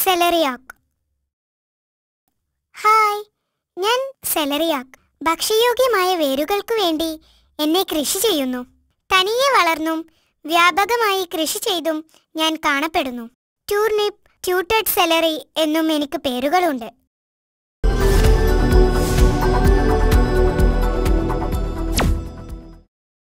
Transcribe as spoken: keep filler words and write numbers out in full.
Celeriac. Hi, ഞാൻ Celeriac. ഭക്ഷ്യയോഗ്യമായ വേരുകൾക്കു വേണ്ടി എന്നെ കൃഷി ചെയ്യുന്നു. തനിയെ വളർന്നും വ്യാപകമായി കൃഷി ചെയ്തും ഞാൻ കാണപ്പെടുന്നു. ടൂർണിപ്പ്, ട്യൂട്ടഡ് സെലറി എന്നും എനിക്ക് പേരുകളുണ്ട്.